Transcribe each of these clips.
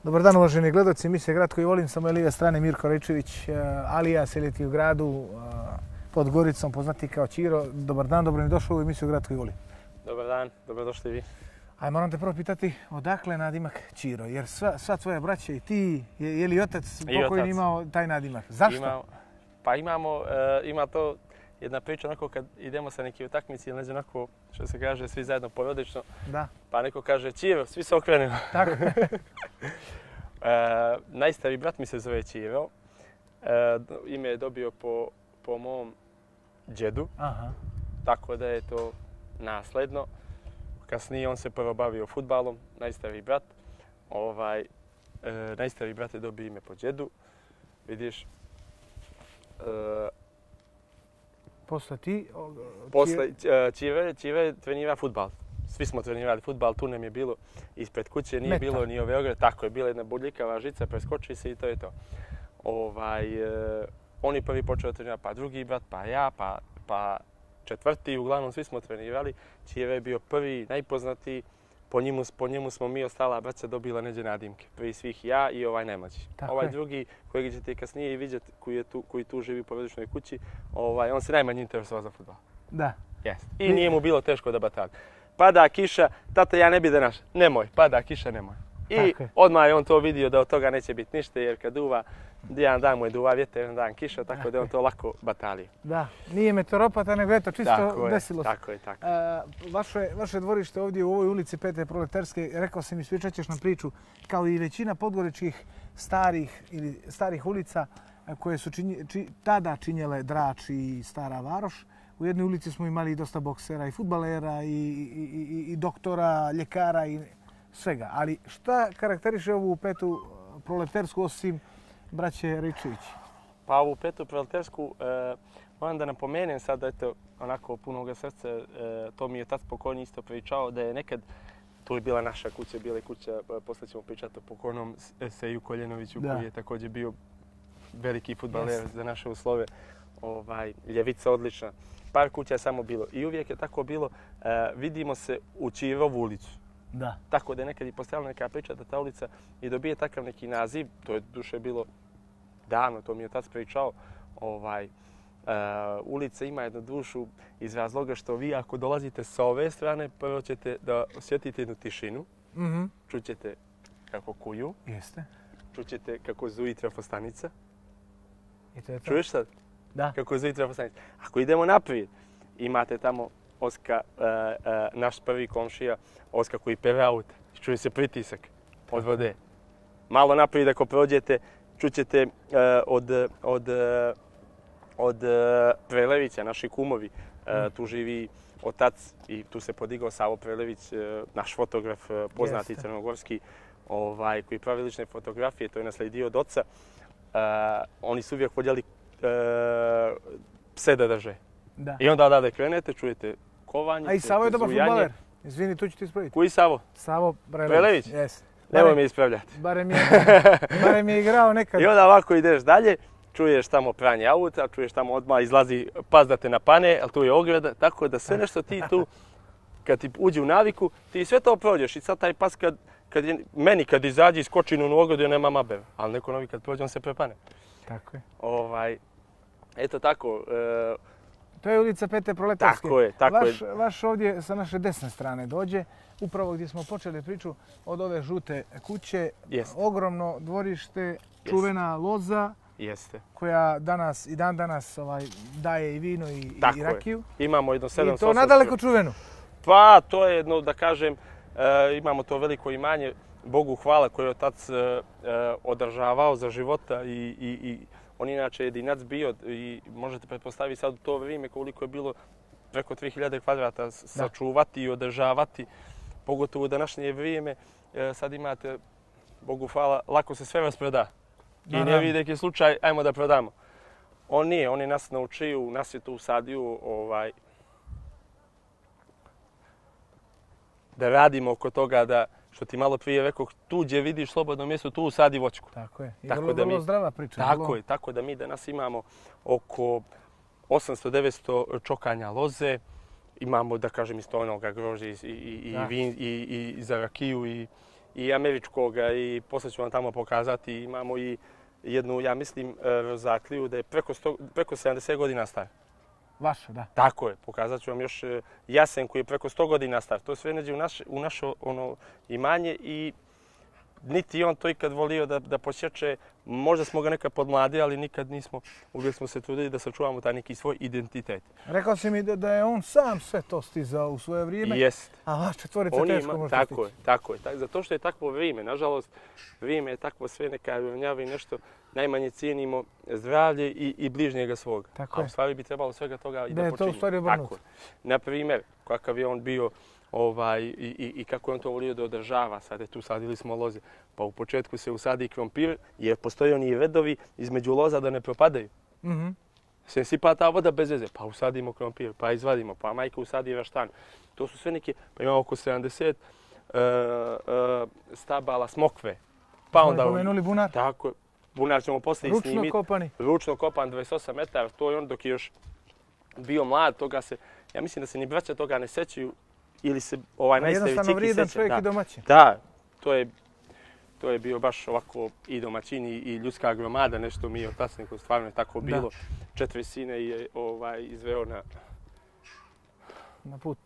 Dobar dan uvaženi gledaoci emisije Grad koji volim, sa moje lijeve strane Mirko Rečević, Alija seliti u gradu pod Goricom, poznati kao Ćiro. Dobar dan, dobro mi došao u emisiju Grad koji volim. Dobar dan, dobrodošli vi. Aj, moram te prvo pitati odakle nadimak Ćiro, jer sva tvoja braća i ti, je li otac pokojni imao taj nadimak? Zašto? Ima to jedna priča, onako kad idemo sa neki utakmici ili ne znam, onako što se kaže, svi zajedno porodično, pa neko kaže Ćiro, svi se okrenemo. Tako. Najstariji brat mi se zove Ćiro. Ime je dobio po mom djedu, tako da je to nasledno. Kasnije on se prvo bavio fudbalom, najstariji brat. Najstariji brat je dobio ime po djedu. Vidiš, posle ti? Posle Ćire trenira fudbal. Svi smo trenirali fudbal, tu nam je bilo ispred kuće, nije bilo ni ove ograde. Tako je, bila jedna bodljikava žica, preskoči se i to je to. On je prvi počeo trenirati, pa drugi brat, pa ja, pa četvrti. Uglavnom svi smo trenirali. Ćire je bio prvi, najpoznatiji. Po njemu smo mi ostala braća dobila neđe nadimke. Prvi svih ja i ovaj najmlađi. Ovaj drugi, kojeg ćete kasnije i vidjeti, koji tu živi u porodičnoj kući, on se najmanje interesovao za fudbal. Da. I nije mu bilo teško da batalja. Pada kiša, tata ja ne bi da naš. Nemoj, pada kiša, nemoj. I odmah je on to vidio da od toga neće biti ništa, jer kad duva, jedan dan mu je duva vjetar, jedan dan kiša, tako da je on to lako batalio. Da, nije meteoropata, nego eto, čisto desilo se. Tako je. Vaše dvorište ovdje u ovoj ulici Pete Proleterske, rekao sam, ispričat ćeš nam priču, kao i većina podgoričkih starih ulica koje su tada činjele Drač i Stara Varoš. U jednoj ulici smo imali dosta boksera i fudbalera i doktora, ljekara i svega. Ali šta karakteriše ovu Petu Proletersku osim braće Rečević? Pa ovu Petu Proletersku moram da napomenem sad, eto, onako punoga srca, to mi je tad pokojni isto pričao da je nekad, tu je bila naša kuća, bila je kuća, posle ćemo pričati o pokojnom Seju Koljenoviću koji je također bio veliki fudbaler za naše uslove. Ljevica odlična. Par kuća je samo bilo. I uvijek je tako bilo, vidimo se u Ćirovu ulicu. Da. Tako da je nekad i postojala neka priča da ta ulica i dobije takav neki naziv, to je duše bilo davno, to mi je otac pričao. Ulica ima jednu dušu iz razloga što vi ako dolazite sa ove strane, prvo ćete da osjetite jednu tišinu, čućete kako kuju, čućete kako zuji trafostanica. Čuješ sad? Da. Kako zuji trafostanica. Ako idemo naprijed, imate tamo Oska, naš prvi komšija, Oska koji pere auta. Čuje se pritisak od vode. Malo naprijed ako prođete, čućete od Prelevića, naši kumovi. Tu živi otac i tu se podigao Savo Prelević, naš fotograf, poznati crnogorski, koji pravi lične fotografije, to je nasledio od oca. Oni su uvijek voljeli pse da drže. I onda odavde krenete, čujete kovanje, a i Savo je dobar fudbaler. Izvini, tu ću ti ispraviti. Koji Savo? Savo Prelević. Nemoj me ispravljati. Barem je igrao nekad. I onda ovako ideš dalje, čuješ tamo pranje auta, čuješ tamo odmah izlazi pas da te napane, ali tu je ograda, tako da sve nešto ti tu, kad ti uđe u naviku, ti sve to prođeš i sad taj pas kad izađe iz kočinu u ogradu, nema mabe, ali neko novi kad prođe, on se prepane. Tako je. Eto tako. To je ulica Pete Proleterske. Tako je. Vaš ovdje sa naše desne strane dođe, upravo gdje smo počeli priču od ove žute kuće. Ogromno dvorište, čuvena loza, koja danas i dan danas daje i vino i rakiju. Imamo jedno 700. I to nadaleko čuvenu. Pa, to je jedno, da kažem, imamo to veliko imanje, Bogu hvala, koje je otac održavao za života i on inače jedinac bio i možete pretpostaviti sad u to vrijeme koliko je bilo preko 3000 kvadrata sačuvati i održavati. Pogotovo u današnje vrijeme sad imate, Bogu hvala, lako se sve rasproda. I ne vidi neki slučaj, ajmo da prodamo. On je nas naučio, nas je tu usadio da radimo oko toga da, što ti malo prije rekao, tu gdje vidiš slobodno mjesto, tu usadi voćku. Tako je. I vrlo zdrava priča. Tako da mi danas imamo oko 800-900 čokanja loze. Imamo, da kažem, isto onoga grožđa i za rakiju i američkoga i poslije ću vam tamo pokazati. Imamo i jednu, ja mislim, rozakliju da je preko 70 godina stara. Vaša, da. Tako je, pokazat ću vam još jasen koji je preko 100 godina star. To sve neđe u naše imanje i niti on to ikad volio da posjeće. Možda smo ga nekad podmladili, ali nikad nismo. Uvijek smo se trudili da sačuvamo taj neki svoj identitet. Rekao si mi da je on sam sve to stizao u svoje vrijeme. Jest. A vas četvorica teško možete stići. Tako je. Zato što je takvo vrijeme. Nažalost, vrijeme je takvo sve neka ravnjava i nešto. Najmanje cijenimo zdravlje i bližnjega svoga. Tako a u stvari bi trebalo svega toga i da počinimo. Da je to u stvari obrnuto. Na primjer, kakav je on bio i kako je on to volio da održava. Sad je tu sadili smo loze. Pa u početku se usadi krompir jer postoje oni redovi između loza da ne propadaju. Se sipa ta voda bez veze. Pa usadimo krompir, pa izvadimo, pa majka usadi raštan. To su sve neke, pa imamo oko 70 stabala smokve. Pa onda pomenuli bunar? Tako, bunar ćemo poslije snimiti. Ručno kopani? Ručno kopan, 28 metara. To je on dok je još bio mlad, toga se, ja mislim da se ni braća toga ne sećaju ili se najstariji ciki jednostavno vrijedan seća. čovjek i domaćin. Da, to je bio baš ovako i domaćin i ljudska gromada, nešto mi je otasniko, stvarno je tako bilo. 4 sine je izveo na put.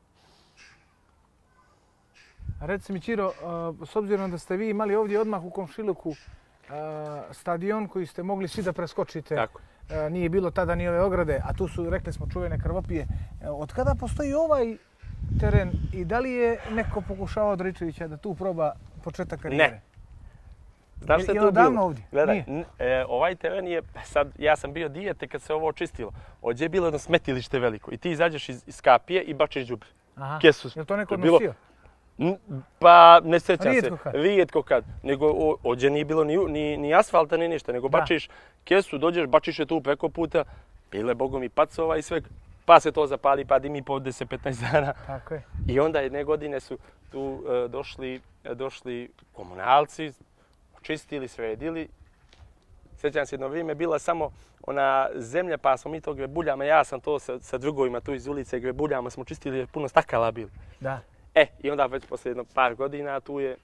A reci mi, Ćiro, s obzirom da ste vi imali ovdje odmah u komšiluku stadion koji ste mogli svi da preskočite, tako. Nije bilo tada ni ove ograde, a tu su, rekli smo, čuvene krvopije. Od kada postoji ovaj teren i da li je neko pokušao od Ričevića da tu proba početak karijere? Ne. Znaš što je tu bilo? Gledaj, ovaj teren je, sad ja sam bio dijete kad se ovo očistilo. Ovdje je bilo jedno smetilište veliko i ti izađeš iz kapije i bačiš đubre. Aha, kesu. je li to neko nosio? Pa ne sjećam se, kad. rijetko kad. Nego ovdje nije bilo ni asfalta ni ništa, nego bačiš kesu, dođeš, bačiš je tu preko puta, bile bogom i pacova i sve. Pa se to zapali, pa dimi po 10-15 dana. Tako je. I onda jedne godine su tu došli komunalci, očistili, sredili. Sjećam se, jedno vrijeme bila samo ona zemlja, pa smo mi to grebuljama, ja sam to sa drugovima tu iz ulice grebuljama smo čistili jer puno stakala bilo. Da. I onda već poslije jedno par godina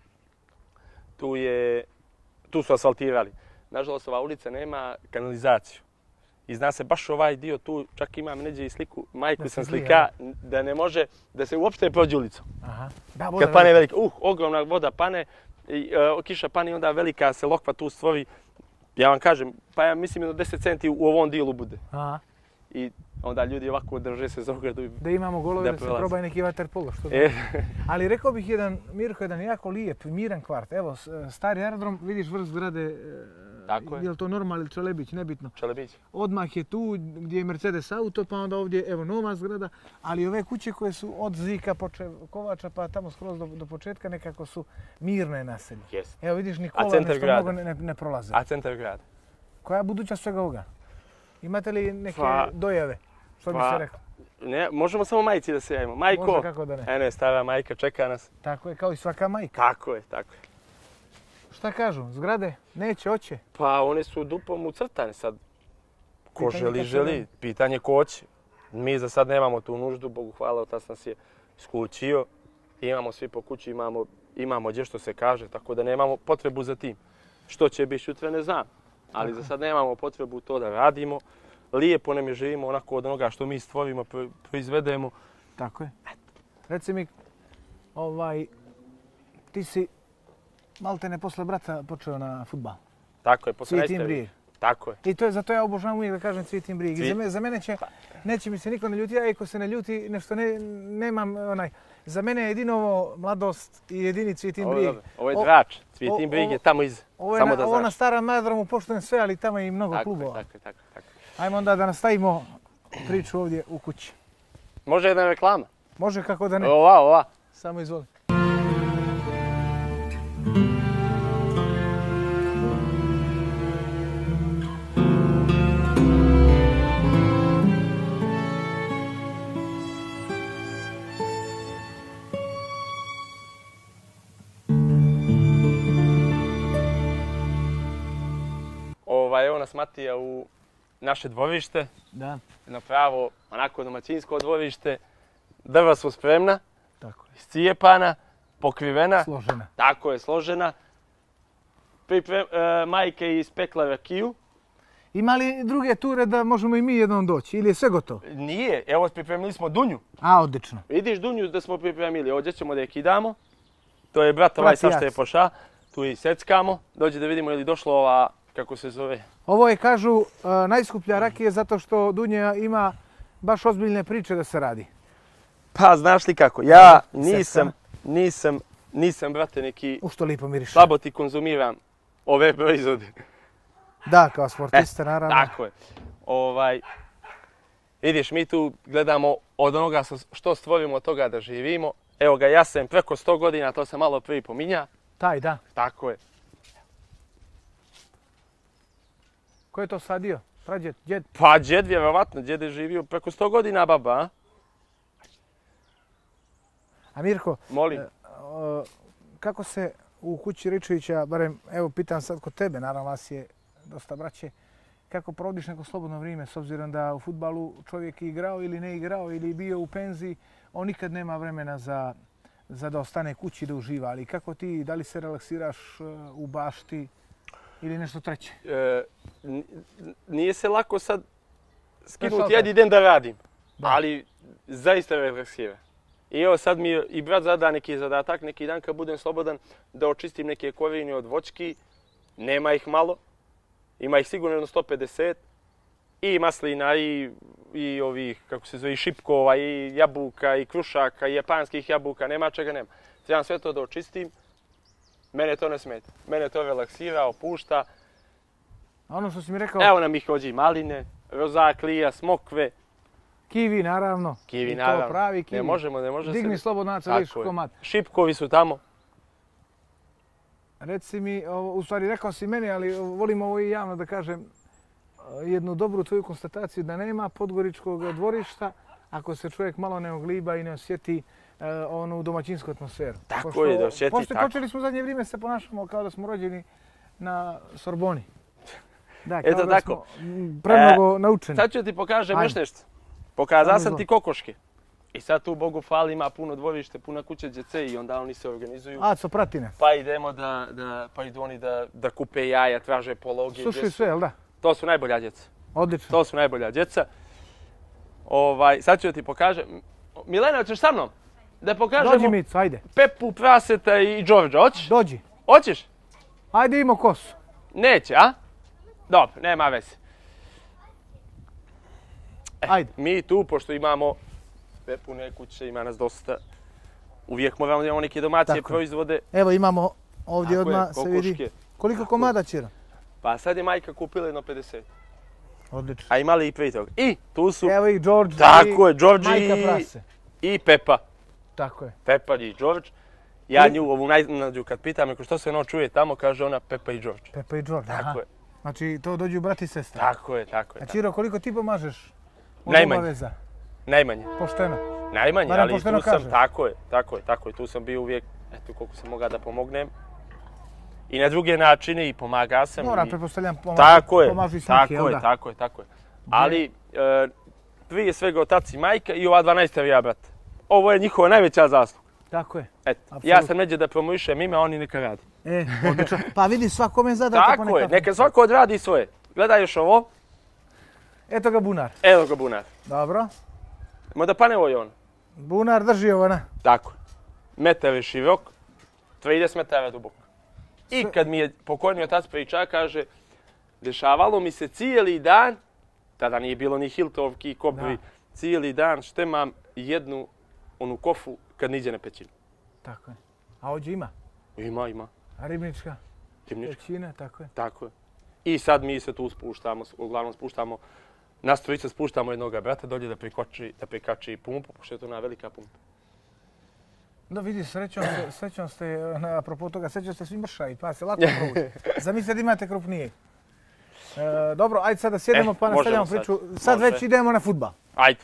tu su asfaltirali. Nažalost, ova ulica nema kanalizaciju. I zna se baš ovaj dio tu, čak imam neđe i sliku, majku sam slika, da ne može da se uopšte prođe ulicom. Aha. Da, voda kad pane velika, ogromna voda pane, kiša pane i onda velika se lokva tu stvori. Ja vam kažem, pa ja mislim jedno 10 centi u ovom dijelu bude. Aha. I onda ljudi ovako drže se za ogradu. Da imamo golove da se probaj neki vaterpolo, što Ali rekao bih Mirko, jedan jako lijep, miran kvart. Evo, stari aerodrom, vidiš vrh zgrade, je li to Normal ili Čelebić, nebitno. Čelebić. Odmah je tu gdje je Mercedes auto, pa onda ovdje, evo, nova zgrada. Ali ove kuće koje su od Zika, Kovača, pa tamo skroz do početka, nekako su mirne naselje. Jest. Evo vidiš, ni kola nešto mnogo ne prolaze. A centar grada? Koja je budućnost svega ovoga? Imate li neke dojave? Što bi se rekao? Ne, možemo samo majici da se javimo. Majko, možda, kako da ne. Eno je stara majka, čeka nas. Tako je, kao i svaka majka. Tako je. Šta kažu, zgrade? Neće, hoće? Pa one su dupom ucrtane sad. Ko želi. Pitanje ko hoće. Mi za sad nemamo tu nuždu, Bogu hvala, otac nas je skućio. Imamo svi po kući, imamo gdje što se kaže, tako da nemamo potrebu za tim. Što će biti sutra ne znam, ali za sad nemamo potrebu to da radimo. Lijepo nam je živimo onako od onoga što mi stvorimo, proizvedemo. Tako je. Reci mi, ti si maltene posle brata počeo na fudbal. Tako je, posle Cvijetin Brijeg. Tako je. I to je, zato ja obožavam uvijek da kažem Cvijetin Brijeg. I za mene neće mi se niko ne ljuti, a i ko se ne ljuti, nešto nemam Za mene je jedinovo mladost i jedini Cvijetin Brijeg. Ovo je Drač, Cvijetin Brijeg je tamo iz, samo da znaš. Ovo na starom aerodromu poštujem sve, ali tamo je i mnogo klubova. Tako. Ajmo onda da nastavimo priču ovdje u kući. Može jedna reklama? Može, kako da ne. Ova. Samo izvoli. Evo nas Matija u naše dvorište. Da. Jedno pravo, onako domaćinsko dvorište. Drva su spremna, iscijepana, pokrivena. Složena. Tako je, složena. Majka je ispekla rakiju. Ima li druge ture da možemo i mi jednom doći? Ili je sve gotovo? Nije, evo pripremili smo dunju. A, odlično. Vidiš dunju da smo pripremili, ovdje ćemo da je kidamo. To je brat ovaj sad što je poša. Tu je i seckamo. Dođe da vidimo je li došlo ova, kako se zove. Ovo je, kažu, najskuplja rakija zato što Dunja ima baš ozbiljne priče da se radi. Pa, znaš li kako, ja nisam, brate, neki... Što lipo miriše. Slabo ti konzumiram ove proizvode. Da, kao sportista, naravno. Tako je. Vidiš, mi tu gledamo od onoga što stvorimo od toga da živimo. Evo ga, ja sam preko 100 godina, to sam malo prvi pominja. Taj, da. Tako je. Ko je to sadio? Prađed, djed? Pa djed, vjerovatno, djed je živio preko 100 godina, baba, a? A Mirko, molim. Kako se u kući Ričevića, barem evo pitam sad kod tebe, naravno vas je dosta braće, kako provodiš neko slobodno vrijeme s obzirom da u fudbalu čovjek je igrao ili ne igrao ili bio u penziji, on nikad nema vremena za da ostane kući da uživa, ali kako ti, da li se relaksiraš u bašti ili nešto treće? Nije se lako sad skinuti jedan dan da radim, ali zaista relaksira. I evo sad mi je i brat zada neki zadatak, neki dan kad budem slobodan, da očistim neke korijene od voćki. Nema ih malo, ima ih sigurno 150. I maslina, i ovih, kako se zove, i šipkova, i jabuka, i krušaka, i japanskih jabuka, nema čega nema. Trebam sve to da očistim, mene to ne smeta. Mene to relaksira, opušta. A ono što si mi rekao... Evo nam ih hođi maline, rozaklija, smokve. Kivi, naravno. Kivi, naravno. To pravi kivi. Ne može Digni slobodnaca, vidiš komad. Šipkovi su tamo. Reci mi, u stvari rekao si meni, ali volim ovo i javno da kažem, jednu dobru tvoju konstataciju da nema podgoričkog dvorišta ako se čovjek malo ne ogliba i ne osjeti onu domaćinsku atmosferu. Tako je, da osjeti tako. Počeli smo u zadnje vrijeme se ponašamo kao da smo rođeni na Sorboni. Da, kao da smo premnogo naučeni. Sad ću ti pokažem još nešto. Pokazao sam ti kokoške. I sad tu, Bogu hvala, ima puno dvorište, puno kuće djece i onda oni se organizuju. Co prati nas. Pa idemo pa idu oni da kupe jaja, traže pologe. Slušaj sve, jel da? To su najbolja djeca. Odlično. To su najbolja djeca. Sad ću ti pokažem. Milena, hoćeš sa mnom? Da pokažemo... Dođi Mico, ajde. Pepu, Praseta i Đorđa, hoćeš? Dođi. Hoćeš? Ajde, imamo kosu. Neće, a? Dobro, nema veze. Ajde. Mi tu, pošto imamo pune kuće, ima nas dosta, uvijek moramo da imamo neke domaće proizvode. Evo imamo ovdje odmah se vidi. Koliko komada ćera? Pa sad je majka kupila jedno 50. Odlično. A imali i prije toga. I tu su... Evo i Đorđe i majka Prase. I Pepa. Tako je. Pepa i Đorđe. Ja nju ovu najmlađu kad pitam, što se ono čuje tamo, kaže ona Pepa i Đorđe. Pepa i Đorđe, Tako je. Znači to dođu brat i sestra. Tako je. A Čiro, koliko ti pomažeš? Najmanje. Pošteno. Najmanje, ali tu sam, tako je, tu sam bio uvijek, eto koliko sam mogao da pomognem. I na druge načine i pomagao sam. Moram, pretpostavljam, pomažu i snake, jel da? Tako je. Ali prije svega otac i majka i ova 12-terija brat. Ovo je njihova najveća zasluga. Tako je. Eto, ja sam neđe da promovišem ime, a oni neka radi. Odlično. Pa vidi, svakome zadate ponekad. Tako je, neka svako odradi svoje. Gledaj još ovo. Eto ga bunar. Dobro. Mo da pane ovo je on. Bunar drži ovo, ne? Tako. Metar je širok, 30 metara dubok. I kad mi je pokojni otac priča, kaže, dešavalo mi se cijeli dan, tada nije bilo ni hiltovki, kobri, cijeli dan štemam jednu onu kofu kad niđe na pećinu. Tako je. A ovdje ima? Ima. A ribnička? Pećina, tako je. Tako je. I sad mi se tu spuštamo, uglavnom spuštamo, nas trojica spuštamo jednoga brata dolje da prikači pumpu, pošto je to ona velika pumpa. Da vidi, srećom ste, apropo toga, srećom ste svi mršavi, pa se lako provući. Zamislite da imate krupnije. Dobro, ajde sad da sjedemo pa nastavljamo priču. Sad već idemo na fudbal. Ajde.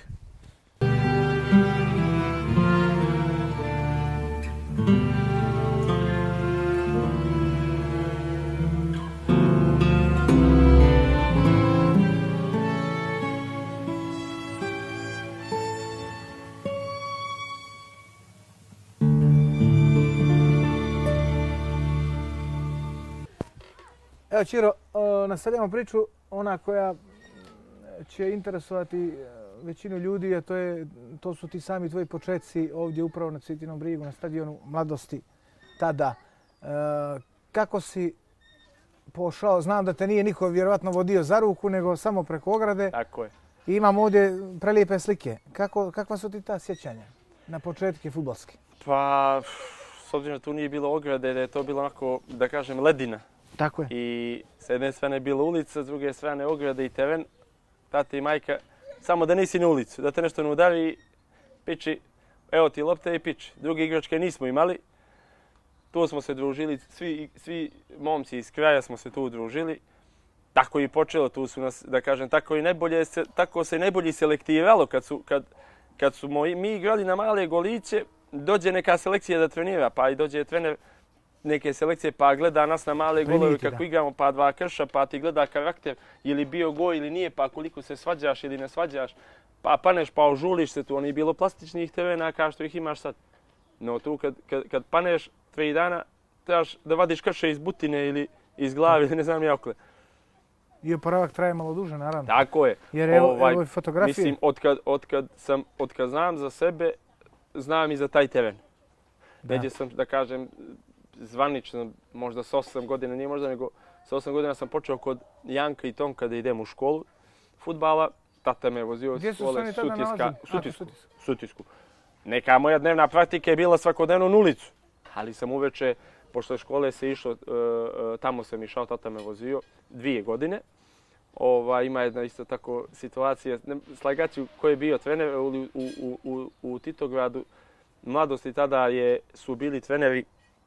Evo Ćiro, nastavljamo priču, ona koja će interesovati većinu ljudi, a to su ti sami tvoji početci ovdje upravo na Cvjetinom brigu, na stadionu Mladosti tada. Kako si pošao? Znam da te nije niko vjerovatno vodio za ruku, nego samo preko ograde. Tako je. I imam ovdje prelijepe slike. Kakva su ti ta sjećanja na početke fudbalske? Pa, s obzirom da tu nije bilo ograde, da je to bilo onako, da kažem, ledina. Tako je. I s jedne strane je bila ulica, s druge strane ograde i teren. Tata i majka, samo da nisi na ulicu, da te nešto ne udari, piči, evo ti lopte i piči. Druge igračke nismo imali. Tu smo se družili, svi momci iz kraja smo se tu udružili. Tako i počelo, tu su nas, da kažem, tako se najbolji selektiralo kad su mi igrali na male goliće, dođe neka selekcija da trenira, pa i dođe trener neke selekcije pa gleda nas na male golove kako igramo, pa dva krša, pa ti gleda karakter ili bio gol ili nije, pa koliko se svađaš ili ne svađaš, pa paneš pa ožuliš se tu, ono je bilo plastičnih terena kao što ih imaš sad. No tu kad paneš 3 dana, trebaš da vadiš krše iz butine ili iz glave ili ne znam ja okle. I oporavak traje malo duže, naravno. Tako je. Jer evo fotografije. Mislim, otkad znam za sebe, znam i za taj teren. Neđe sam, da kažem, zvanično, možda s 8 godina, nije možda nego s 8 godina sam počeo kod Janka i Tonka da idem u školu fudbala. Tata me vozio iz škole Sutisku. Neka moja dnevna praktika je bila svakodnevno na ulicu. Ali sam uveče, pošto je škole se išlo, tamo sam išao, tata me vozio 2 godine. Ima jedna isto tako situacija, slagaću ko je bio trener u Titogradu. Mladosti tada su bili treneri,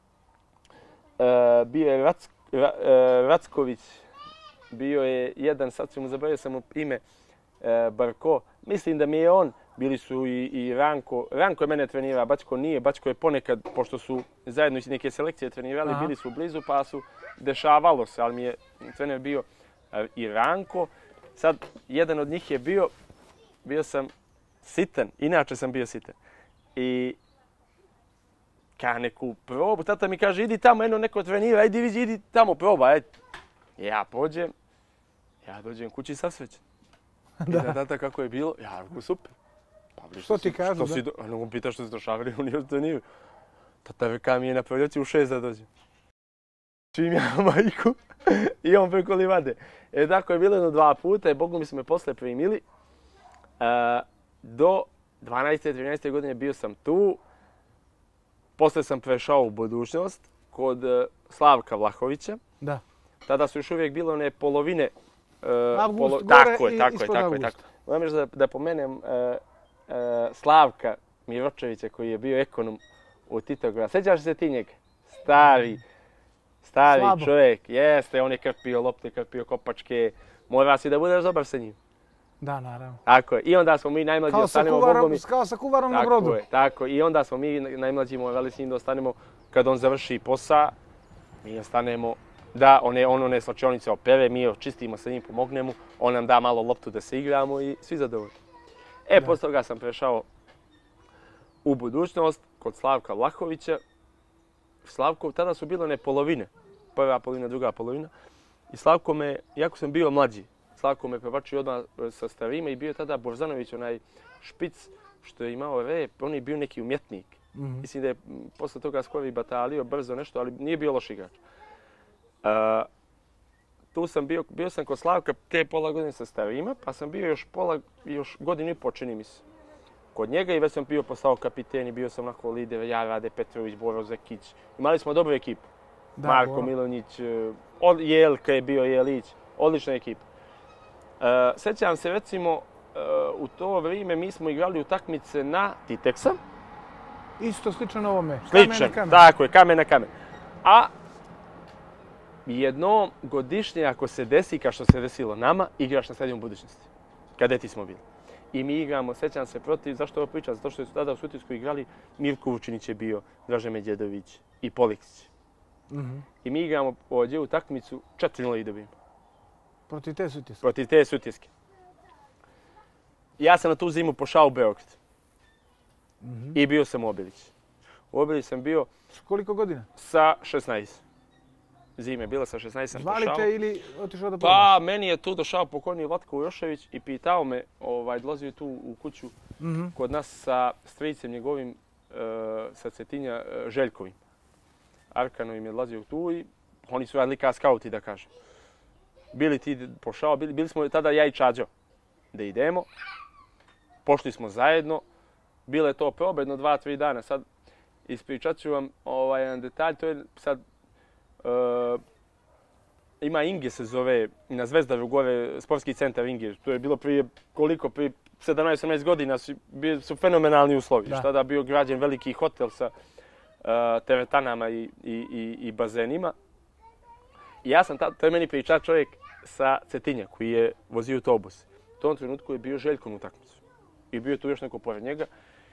bio je Racković, bio je jedan, sad ću mu zaboravio sam mu ime, Barko. Mislim da mi je on, bili su i Ranko. Ranko je mene trenirao, Bačko nije. Bačko je ponekad, pošto su zajedno iz neke selekcije trenirali, bili su blizu pa su dešavalo se, ali mi je trener bio i Ranko. Sad, jedan od njih je bio sam sitan, inače sam bio sitan. I ka neku probu, tata mi kaže, idi tamo, neko trenira, idi tamo proba, ajde. Ja pođem, ja dođem kući sasvećen. Da. Tata kako je bilo, ja rekao super. Što ti kažu, da? On pita što se došavali, on je trenirao. Tata reka mi je na proljeći u 6 da dođem. Čim ja majku i on preko livade. Tako je bilo 2 puta i Bogu mi su me posle primili. Do 12. 13. godine bio sam tu. Posle sam prešao u budućnost kod Slavka Vlahovića. Da. Tada su još uvijek bile one polovine. Avgust gore tako ispod Avgusta. Moram još da pomenem Slavka Miročevića koji je bio ekonom u Titogradu. Sjećaš se ti njega? Stari čovjek, jeste, on je krpio lopte, krpio kopačke. Mora si da budeš dobar sa njim. Da, naravno. Tako je. I onda smo mi najmlađi ostanemo Bogom. Kao sa kuvarom na brodu. Tako je. I onda smo mi najmlađi morali s njim da ostanemo kad on završi posao. Mi ostanemo da one slačionice opere, mi očistimo sa njim, pomognemo. On nam da malo loptu da se igramo i svi zadovoljni. Posle toga sam prešao u budućnost kod Slavka Vlahovića. Slavko, tada su bile one polovine. Prva polovina, druga polovina. I Slavko me, jako sam bio mlađi, Slavko me prebačio odmah sa starima i bio je tada Borzanović, onaj špic što je imao rep, on je bio neki umjetnik. Mislim da je posle toga skoro i batalio brzo nešto, ali nije bio loš igrač. Tu sam bio sam kod Slavka te pola godine sa starima, pa sam bio još godinu i po, čini mi se, kod njega i već sam bio postao kapiten i bio sam onako lider, ja, Rade Petrović, Boro Zekić. Imali smo dobru ekipu. Marko Milonić, Jelka je bio, Jelić, odlična ekipa. Sjećam se recimo, u to vrijeme mi smo igrali utakmice na Titeksa. Isto slično ovome, kamen. Tako je, kamen na kamen. A jednom godišnje, ako se desi, kao što se desilo nama, igraš na stadionu budućnosti. Kadeti smo bili. I mi igramo, sjećam se protiv, zašto ovo pričam? Zato što su tada u Sutisku igrali, Mirko Vučinić je bio, Dražen Medjedović i Poliksić. I mi igramo ovdje u takmicu 4-0 i dobijemo. Protiv te Sutjeske? Protiv te Sutjeske. Ja sam na tu zimu pošao u Beograd. I bio sam u Obilić. U Obilić sam bio... S koliko godina? Sa 16. zime, bila sa 16 sam Zvali pošao. te ili otišao da probaš? Pa, meni je tu došao pokojni Vlatko Jošević i pitao me, dolazio tu u kuću kod nas sa stricem njegovim sa Cetinja Željkovim. Arkano im je dolazio tu i oni su radili kao skauti, da kažem. Bili ti pošao, bili smo tada ja i Čađo da idemo. Pošli smo zajedno. Bilo je to proba jedno 2-3 dana. Sad ispričat ću vam jedan detalj. To je sad ima Inge se zove, na Zvezdaru gore, sportski centar Inge. To je bilo prije 17-18 godina su fenomenalni uslovi. Tada je bio građen veliki hotel sa teretanama i bazenima. I ja sam to je meni pričao čovjek sa Cetinja koji je vozio autobus. U tom trenutku je bio Željko na utakmicu. I bio je tu još neko pored njega.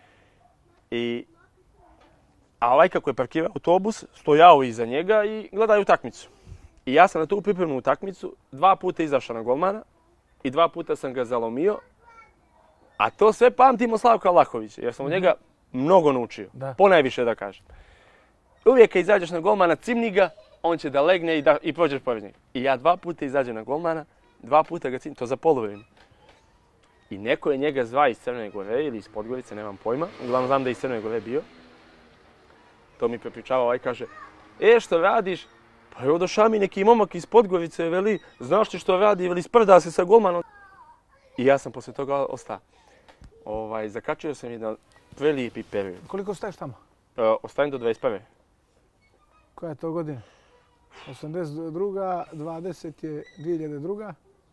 A ovaj kako je parkirao autobus, stojao iza njega i gledaju utakmicu. I ja sam na tu pripremnu utakmicu 2 puta izašao na golmana i 2 puta sam ga zalomio. A to sve pamtimo Slavka Vlahovića, jer sam od njega mnogo naučio. Ponajviše da kažem. Uvijek kad izađeš na golmana, cimni ga, on će da legne i prođeš pored njega. I ja 2 puta izađem na golmana, 2 puta ga cimni, to za poluvreme. I neko je njega zvao iz Crne Gore ili iz Podgorice, nemam pojma. Uglavnom znam da je iz Crne Gore bio. To mi prepričava kaže, što radiš? Pa evo došao mi neki momak iz Podgorice, veli, znaš ti što radi, veli, sprda se sa golmanom. I ja sam poslije toga ostao. Zakačio sam jedan prelijepi period. Koliko ostaješ tamo? Ostajem do 21. Koja je to godina? 82. 20 je 2002.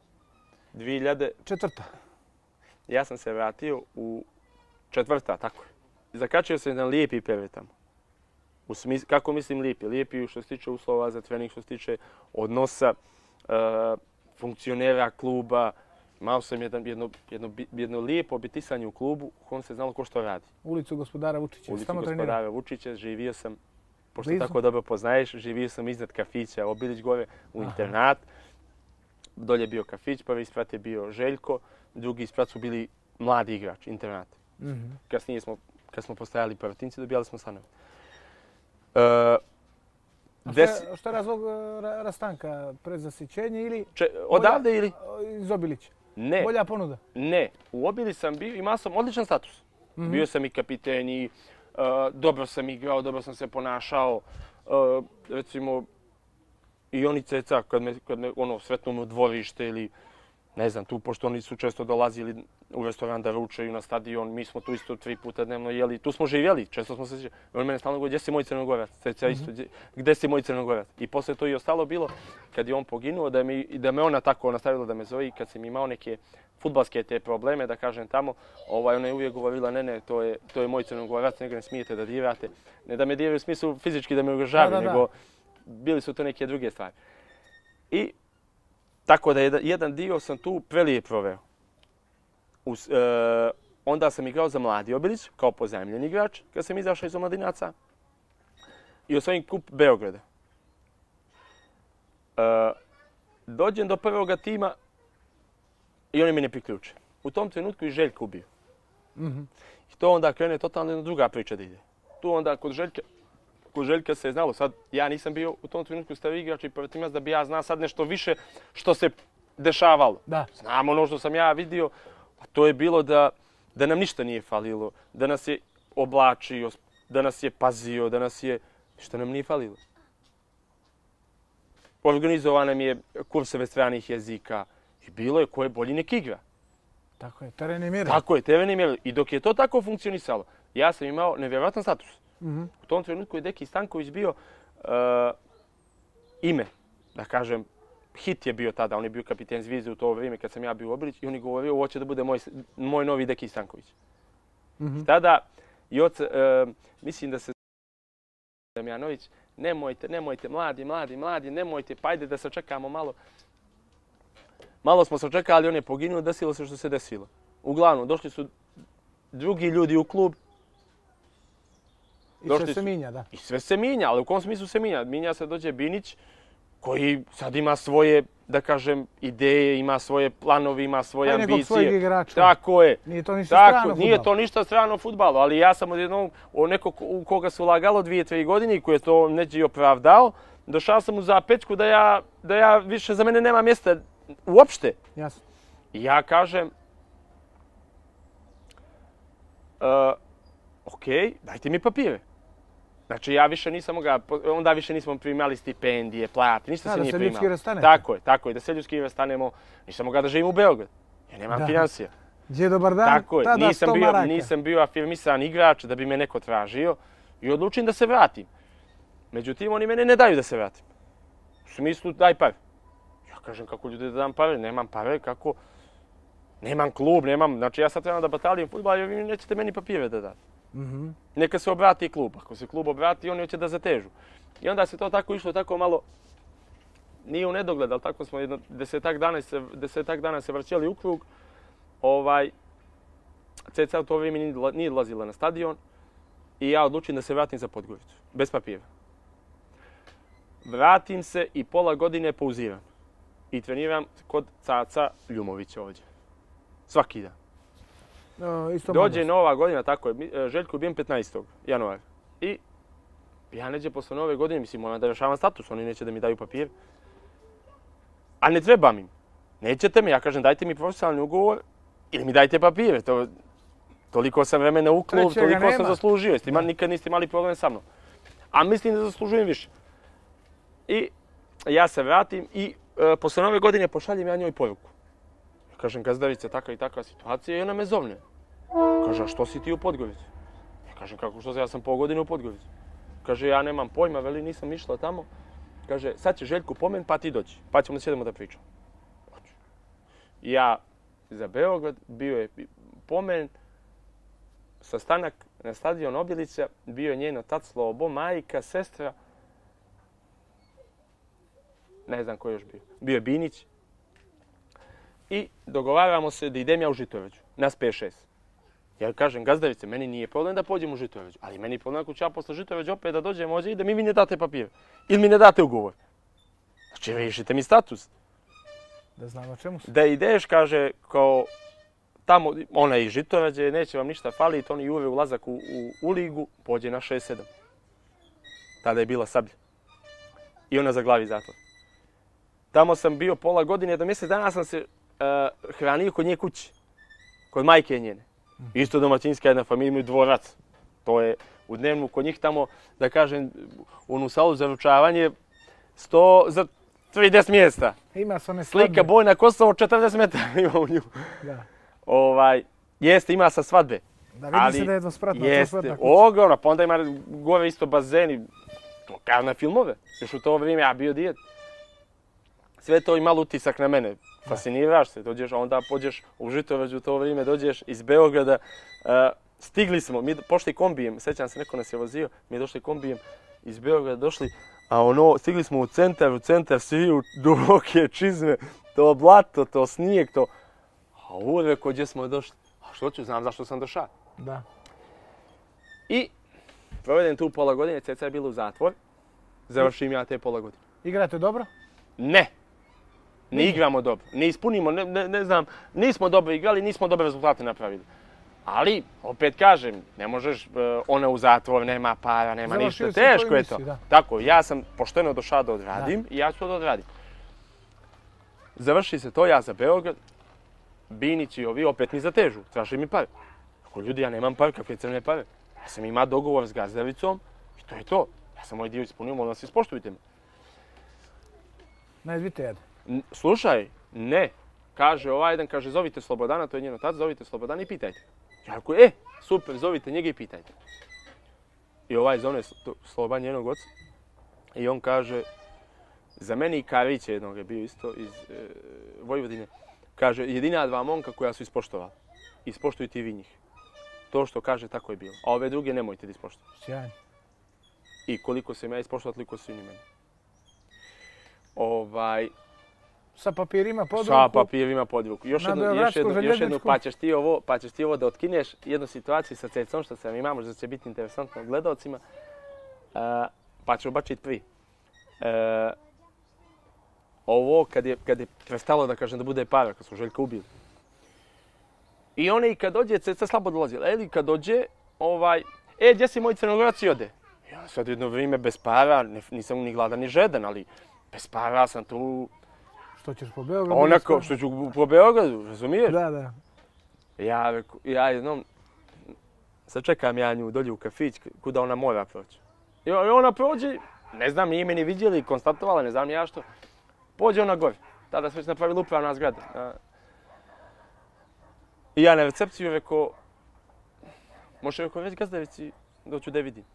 2004. Ja sam se vratio u 4. tako je. Zakačio sam jedan lijepi period tamo. Kako mislim lijepi? Lijepi što se tiče uslova za trening, što se tiče odnosa, funkcionera kluba. Imao sam jedno lijepo bitisanje u klubu u kojem se znalo ko što radi. Ulicu gospodara Vučića. Ulicu gospodara Vučića, živio sam, pošto tako dobro poznaješ, živio sam iznad kafića Obilić gore u internat. Dolje je bio kafić, prvi sprat je bio Željko, drugi sprat su bili mladi igrači, internat. Kasnije kad smo postajali prvatinci, dobijali smo stanove. Što je razlog rastanka? Prezasićenje ili... Odavde ili? Iz Obilića? Ne. Bolja ponuda? Ne. U Obilić sam bio, imao sam odličan status. Bio sam i kapiten i dobro sam igrao, dobro sam se ponašao. Recimo, i oni ceca kad me sretnu me u dvorište ili ne znam, tu, pošto oni su često dolazili u restoran da ručaju na stadion, mi smo tu isto 3 puta dnevno jeli, tu smo živjeli, često smo se sjećali. On mene stalno govori, gdje si moj Crnogorac? Ceca isto, gdje si moj Crnogorac? I poslije to i ostalo bilo, kad je on poginuo, da me ona tako nastavila da me zove, kad sam imao neke fudbalske te probleme, da kažem tamo, ona je uvijek govorila, ne, to je moj Crnogorac, njega ne smijete da dirate. Ne da me diraju u smislu fizički da me ugrožavaju, nego bili su to neke druge stvari. I tako da jedan dio sam tu prelijep proveo. Onda sam igrao za Mladi Obilić, kao pozajmljeni igrač, kad sam izašao iz omladinaca. I osvojim kup Beograda. Dođem do prvoga tima i oni me ne priključe. U tom trenutku i Željko ubio. I to onda krene totalno jedna druga priča da ide. Tu onda kod Željka se je znalo, sad ja nisam bio u tom trenutku stariji igrač i prvotimac da bi ja znao sad nešto više što se dešavalo. Znam ono što sam ja vidio, a to je bilo da nam ništa nije falilo, da nas je oblačio, da nas je pazio, da nas je... Što nam nije falilo. Organizovao nam je kurseve stranih jezika i bilo je ko je bolji nek igra. Tako je, teren je mjerilo. Tako je, teren je mjerilo. I dok je to tako funkcionisalo, ja sam imao nevjerojatan status. U tom trenutku je Deki Stanković bio ime, da kažem, hit je bio tada, on je bio kapiten Zvijezde u to vrijeme kad sam ja bio u Obilić i on je govorio ovo će da bude moj novi Deki Stanković. Tada, mislim da se Damjanović, nemojte, mladi, nemojte, pa ajde da se čekamo malo. Malo smo se čekali, on je poginuo, desilo se što se desilo. Uglavnom, došli su drugi ljudi u klub. I sve se minja, da. I sve se minja, ali u kom smislu se minja? Minja se dođe Binić, koji sad ima svoje, da kažem, ideje, ima svoje planovi, ima svoje ambicije. Nekog svojeg igrača. Tako je. Nije to ništa strano u Nije fudbalu. to ništa strano u fudbalu, ali ja sam od nekog u koga se ulagalo 2-3 godine i koji je to neđe i opravdao, došao sam u zapečku da ja više za mene nema mjesta uopšte. Jasno. I ja kažem, ok, dajte mi papire. Znači ja više nisam onda više nismo primali stipendije, plate, ništa se nije primalo. Da se ljudski rastanete. Tako je, da se ljudski rastanemo. Nisam mogao da živim u Beogradu, jer nemam financija. Gdje dobar dan, Tako je, tada 100 maraka. nisam bio afirmisan igrač da bi me neko tražio i odlučim da se vratim. Međutim, oni mene ne daju da se vratim. U smislu, daj pare. Ja kažem, kako ljudi da dam pare? Nemam pare, kako? Nemam klub, znači ja sad trebam da batalijam fudbal jer vi nećete meni papire da date. Neka se obrati klub. Ako se klub obrati, oni hoće da zatežu. I onda se to tako išlo, tako malo, nije u nedogled, ali tako smo desetak dana se vrćali u krug. CCA u to vrijeme nije dolazila na stadion i ja odlučim da se vratim za Podgoricu, bez papira. Vratim se i pola godine pauziram i treniram kod Caca Ljumovića ovdje. Svaki dan. Dođe Nova godina, tako je, Željko ubijem 15. januara. I ja neđe posle Nove godine, mislim, moram da rešavam status, oni neće da mi daju papir. A ne trebam im. Nećete mi, ja kažem dajte mi profesionalni ugovor ili mi dajte papire. Toliko sam vremena u klub, toliko sam zaslužio. Nikad niste imali problem sa mnom. A mislim da zaslužujem više. I ja se vratim i posle Nove godine pošaljem ja njoj poruku. Kažem, Gazdavice, takva i takva situacija i ona me zovne. Kaže, a što si ti u Podgorici? Ja kažem, kako što ja sam pol godine u Podgorici. Kaže, ja nemam pojma, veli, nisam išla tamo. Kaže, sad će Željko pomen, pa ti dođi. Pa ćemo da sjedemo da pričamo. Ja za Beograd, bio je pomen, sastanak na stadion Obilića, bio je njen otac Slobo, majka, sestra. Ne znam ko je još bio. Bio je Binić. I dogovaramo se da idem ja u Žitorađu, nas 5-6. Ja kažem, Gazdavice, meni nije problem da pođem u Žitorađu, ali meni je problem ako ću ja posle Žitorađu opet da dođem ovdje i da mi ne date papir. Ili mi ne date ugovor. Znači, rešite mi status. Da znam o čemu se. Da ideš, kaže, kao tamo, ona je iz Žitorađe, neće vam ništa faliti, oni juve ulazak u ligu, pođe na 6-7. Tada je bila Sablja. I ona zaglavi zatvor. Tamo sam bio pola godine, do mjesec dana sam se hranio kod nje kući. Kod majke njene. Isto domaćinska jedna familija, imaju dvorac. To je u dnevnu kod njih tamo, da kažem, u salu za ručavanje 100 za 30 mjesta. Ima se one svadbe. Slika Bojna Kosovo, 40 metara ima u nju. Da. Jeste, ima sa svadbe. Da vidi se da je jednospratna. Jeste, ogromna, pa onda ima gore isto bazeni. To kao na filmove. Još u to vrijeme ja bio dijet. Sve to ima utisak na mene. Fasciniraš se, onda pođeš u Žitorađu u to vrijeme, dođeš iz Beograda. Stigli smo, mi pošli kombijem, sjećam se, neko nas je vozio, mi je došli kombijem iz Beograda, došli, a stigli smo u centar svi u duboke čizme, to blato, to snijeg, to... A uvek gdje smo došli, a što ću, znam zašto sam došao. Da. I provedem tu pola godine, Ceca je bila u zatvor, završim ja te pola godine. Igrate dobro? Ne. Ne igramo dobro, ne ispunimo, ne znam, nismo dobro igrali, nismo dobre rezultate napravili. Ali, opet kažem, ne možeš, ona u zatvor, nema para, nema ništa, teško je to. Tako, ja sam pošteno došao da odradim i ja ću to da odradim. Završi se to, ja za Beograd, Binić i ovi opet mi zatežu, traži mi pare. Ako ljudi, ja nemam pare, kakve crne pare. Ja sam imao dogovor s Gazdavicom i to je to. Ja sam moj dio ispunio, molim vas, ispoštujte me. Ne, vidite jedan. Slušaj, ne. Kaže ovaj jedan, kaže zovite Slobodana, to je njen otac, zovite Slobodana i pitajte. Ja rekao, super, zovite njega i pitajte. I ovaj zove Slobodan njenog oca i on kaže, za mene i Karić jednog je bio isto iz Vojvodine, kaže jedina dva momka koja su ispoštovali. Ispoštujte i vi njih. To što kaže, tako je bilo. A ove druge nemojte da ispoštujete. Sjajno. I koliko sam ja ispoštovao, toliko su i meni. Sa papirima pod ruku? Sa papirima pod ruku. Još jednu, pa ćeš ti ovo da otkineš jednu situaciju sa Cecom što sam imao, možda će biti interesantno gledalcima, pa ću obačiti prvi. ovo kad je prestalo da kažem da bude para, kad su Željka ubili. I oni kad dođe, Ceca slabo dolazila, ili kad dođe, gdje si moj Crnogorac i ode? Ja sad jedno vrijeme bez para, nisam ni gladan ni žedan, ali bez para sam tu... Što ćeš po Beogradu? Onako, što ću po Beogradu, razumiješ? Da. Ja jednom, sad čekam ja nju dolje u kafić, kuda ona mora proći. I ona prođe, ne znam, nije me ni vidjeli, konstatovala, ne znam ni ja što. Pođe ona gore, tada se već napravila upravna zgrada. I ja na recepciju rekao, može rekao reći Gazdavici, doću da vidim.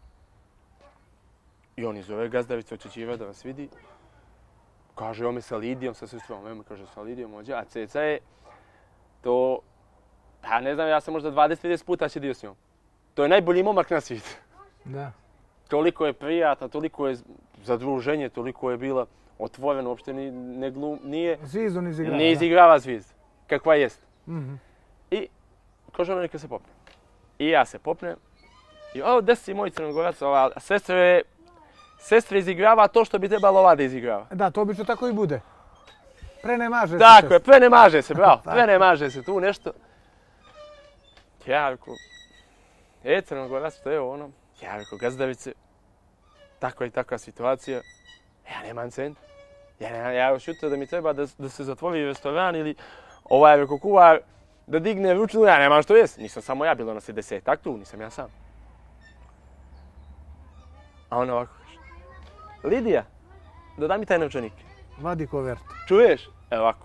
I on zove Gazdavici, očećiva da vas vidi. Kaže, ome sa Lidijom, sa sestrom, ome kaže sa Lidijom ođe, a Ceca je to, pa ne znam, ja sam možda 20-30 puta sjedio s njom. To je najbolji momak na svijetu. Da. Toliko je prijatna, toliko je za druženje, toliko je bila otvorena, uopšte nije... Zvizdu ne izigrava. Ne izigrava zvizdu, kakva jest. Mhm. I kaže ona neka se popne. I ja se popnem. I gdje si moj Crnogorac, ova sestra izigrava to što bi trebalo ova da izigrava. Da, to obično tako i bude. Prenemaže se. Tako je, prenemaže se, bravo. Prenemaže se tu nešto. Ja rekao, Crnogorac, što je ono? Ja rekao, Gazdavice, takva i takva situacija. Ja nemam cent. Ja još jutro da mi treba da se zatvori restoran ili rekao, kuvar, da digne ručnu, ja nemam što jest. Nisam samo ja, bilo nas je 10 tu, nisam ja sam. A ona ovako kaže, Lidija, dodaj mi taj novčanik. Vadi kovert. Čuješ? Evo ovako.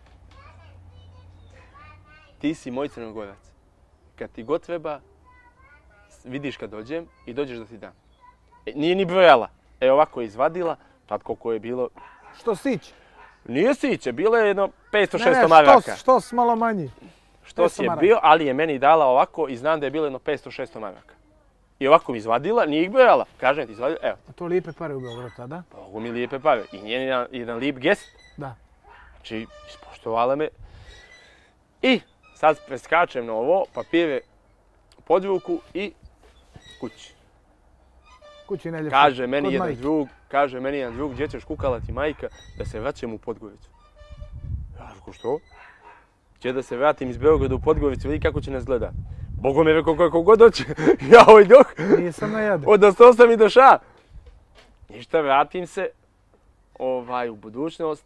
Ti si moj Crnogorac. Kad ti god treba, vidiš kad dođem i dođeš da ti dam. Nije ni brojala. Ovako je izvadila, tad koliko je bilo. Što sić? Nije siće, bilo je jedno 500-600 maraka. Štos malo manji. Štos je bio, ali je meni dala ovako i znam da je bilo jedno 500-600 maraka. I ovako mi izvadila, nije ih brojala. Kažem ti, izvadila, evo. A to lijepe pare u Beogradu tada? Bogu mi lijepe pare. I njen jedan lijep gest. Da. Znači, ispoštovala me. I sad preskačem na ovo, papire podvuku i kući. Kući najljepše. Kaže meni jedan drug, gdje ćeš kukala ti majka, da se vraćam u Podgoricu. Ja rekao, što? Če da se vratim iz Beograda u Podgoricu, vidi kako će nas gledat. Bogom je rekao kako god hoće, ja Nisam najade. Od 8 i do ša. Ništa, vratim se u budućnost.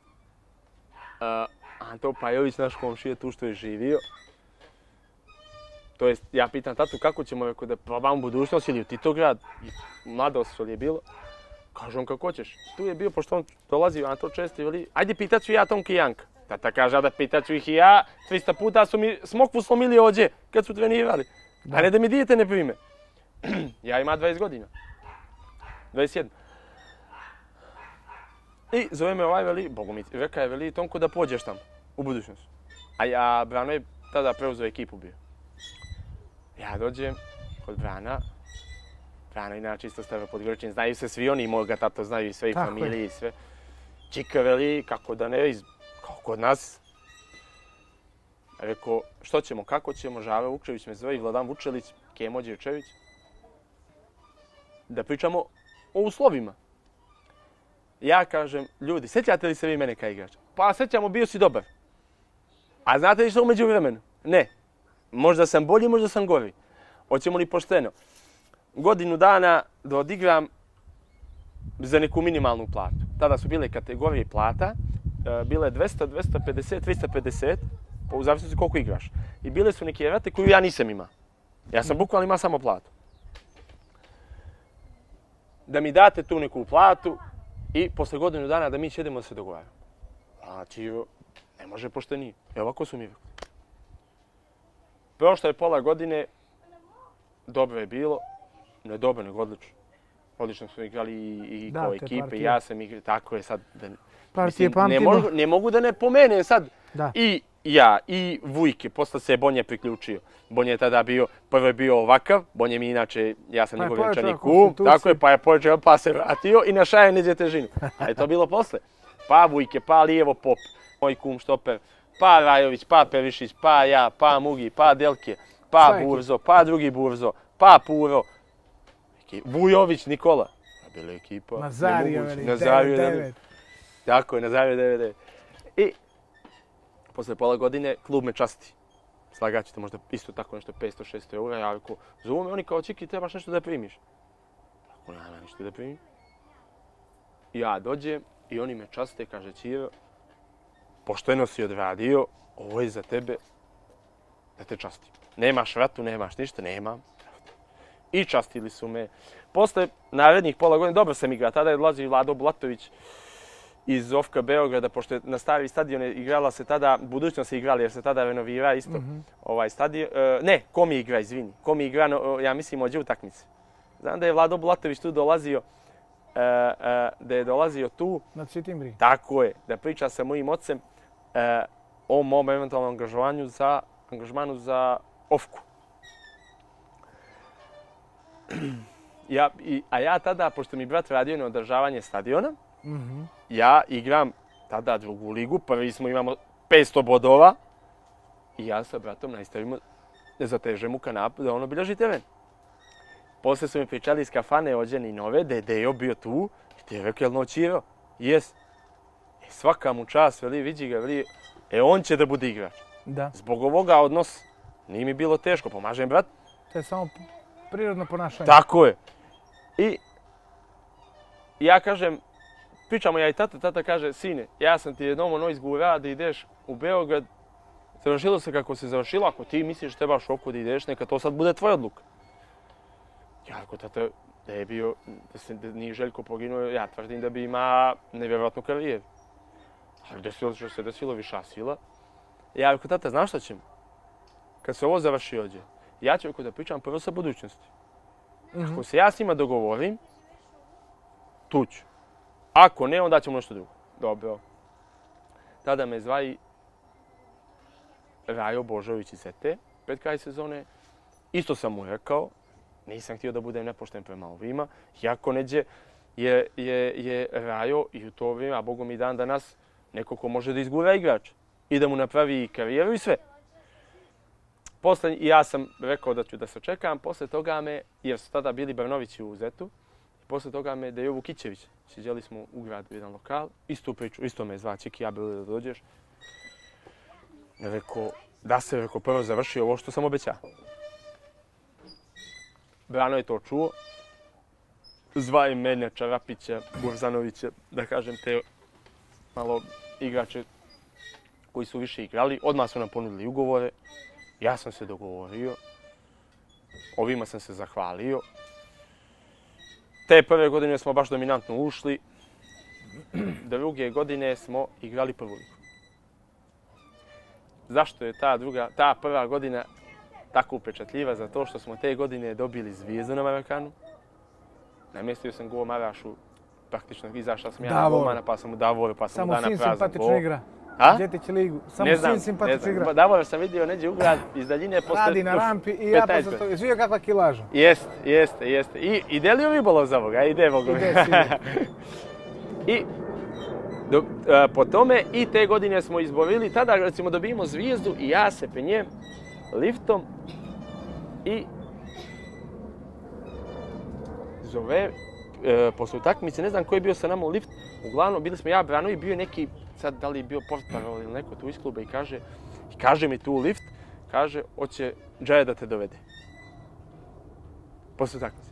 Anto Pajović, naš komšija, tu što je živio. To jest, ja pitam tatu kako ćemo da probamo budućnost ili u Titograd, mladost što li je bilo. Kaže on kako ćeš. Tu je bio, pošto on dolazi, Anto često i veli, ajde pitat ću ja Tomki i Janka. Tata kaže da pitat ću ih i ja, 300 puta su mi smokvu slomili ođe kad su trenirali. A ne da mi dijete ne prime. Ja ima 20 godina. 21. I zove me veli, Bogu mi reka je veli, Tomko da pođeš tamo, u budućnost. A Brano je tada preuzeo ekipu bio. Ja dođem kod Brana. Brano inače isto stave Podgoričin, znaju se svi oni, moga tato znaju i sve i familije i sve. Čika veli, kako da ne, kao kod nas. Rekao, što ćemo, kako ćemo, Žave Vukčević me zove i Vladan Vučelić, Kemo Đevčević. Da pričamo o uslovima. Ja kažem, ljudi, sjećate li se vi mene kao igrača? Pa sjećamo, bio si dobar. A znate li što umeđu vremenu? Ne. Možda sam bolji, možda sam gori. Hoćemo li pošteno? Godinu dana da odigram za neku minimalnu platu. Tada su bile kategorije plata, bile 200, 250, 350, u zavisnosti koliko igraš. I bile su neke rate koju ja nisam imao. Ja sam bukvalno imao samo platu. Da mi date tu neku platu i posle godinu dana da mi ćedemo da se dogovaramo. Znači, ne može poštenije. Evo ovako su mi rekli. Prošlo je pola godine, dobro je bilo, ne dobro, nego odlično. Odlično smo igrali i kao ekipe, ja sam igrao, tako je sad. Partije pamtimo. Ne mogu da ne pomenem sad. Da. I ja, i Vujke, posle se Bonje priključio. Bonje je tada bio, prvo je bio ovakav, Bonje mi inače, ja sam njegov vjenčani kum, tako je, pa je počeo, pa se vratio i na šaje niđe težinu. A je to bilo posle. Pa Vujke, pa Lijevo Pop, moj kum štoper, pa Rajović, pa Perišić, pa ja, pa Mugi, pa Delke, pa Burzo, pa drugi Burzo, pa Puro, Vujović, Nikola. Bila ekipa. Nazarijev, 9. Tako je, na Zagreb 99. I posle pola godine klub me časti. Slagaći te možda isto tako nešto 500-600 eura. Ja ako zovu me, oni kao Čiki, trebaš nešto da primiš. Tako, nema ništa da primim. Ja dođem i oni me časte, kaže Ćiro, pošteno si odradio, ovo je za tebe da te častim. Nemaš vratu, nemaš ništa, nemam. I častili su me. Posle narednih pola godine dobro sam igrao. Tada je dolazio Vlado Bulatović iz OFK Beograda, pošto je na stari stadion igrala se tada, budućnost se igrali jer se tada renovira isto ovaj stadion. Ne, Komi igra, izvini. Komi igra, ja mislim, ođe utakmice. Znam da je Vlado Bulatović tu dolazio, da je dolazio tu. Na Citimbri. Tako je, da priča sa mojim ocem o mom eventualnom angažmanu za OFK-u. A ja tada, pošto mi brat radio na održavanje stadiona, ja igram tada drugu ligu, prvi smo imamo 500 bodova i ja sa bratom nastavimo da zatežem u kanapu da on obilježi teren. Posle su mi pričali iz kafane ođeni nove, da je Dejo bio tu i ti je rekao, jel noćiro? Jes. Svaka mu čast, veli, vidi ga, veli, on će da bude igrač. Da. Zbog ovoga odnos nije mi bilo teško, pomažem brat. To je samo prirodno ponašanje. Tako je. I ja kažem, pričamo ja i tata kaže, sine, ja sam ti jednom izgurao da ideš u Beograd, završilo se kako se završilo, ako ti misliš da trebaš ovako da ideš, neka to sad bude tvoj odluk. Ja rekao, tata, da je bio, da nije Željko poginuo, ja tvrdim da bi ima nevjerojatnu karijeru. Ali desilo viša sila. Ja rekao, tata, znaš šta ćemo? Kad se ovo završi ođe, ja ću da pričam prvo sa budućnosti. Ako se ja s njima dogovorim, tu ću. Ako ne, onda ćemo nešto drugo. Dobro. Tada me zvaji Rajo Božović iz ETE pred kraj sezone. Isto sam mu rekao, nisam htio da budem nepošten prema ovima, jako neđe je Rajo i u to vrijeme, a Bogom i dan danas, neko ko može da izgura igrač i da mu napravi karijeru i sve. Posle, ja sam rekao da ću da se čekam, posle toga jer su tada bili Brnovići u Zetu, posle toga me Dejo Vukićević, siđeli smo u grad u jedan lokal, istu priču, isto me zva Čiki, ja bilo da dođeš. Rekao, da se prvo završi ovo što sam obećao. Brano je to čuo, zva i mene, Čarapića, Burzanovića, da kažem te malo igrače koji su više igrali. Odmah su nam ponudili ugovore, ja sam se dogovorio, ovima sam se zahvalio. Te prve godine smo baš dominantno ušli, druge godine smo igrali prvu ligu. Zašto je ta prva godina tako upečatljiva? Zato što smo te godine dobili zvijezdu na Marakanu. Namjestio sam gol Marašu, praktično izašao sam ja na golmana, pa sam u Davoru, pa sam mu dana prazan gol. Samo sin simpatična igra. Djetić ligu. Samo sin simpatična igra. Davor sam vidio neđe u grad iz daljine posle... Radi na rampi i ja posle toga. Živio kakva kilaža. Jeste. I ide li ribolov za ovoga? Ide, Bogu mi. I po tome i te godine smo izborili, tada recimo dobijemo zvijezdu i ja se penjem liftom i zove, posle utakmice, ne znam ko je bio sa nama u lift, uglavnom bili smo ja, Brano i bio je neki, sad da li je bio portparol ili neko tu iz kluba i kaže mi tu u lift, kaže, hoće Džaja da te dovede. Posle utakmice.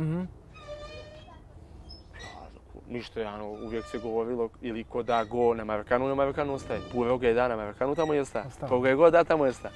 Ništa, uvijek se govorilo ili ko da go na Marakanu ostaje. Puro ga je da na Marakanu, tamo je ostaje. Koga je god da, tamo je ostaje.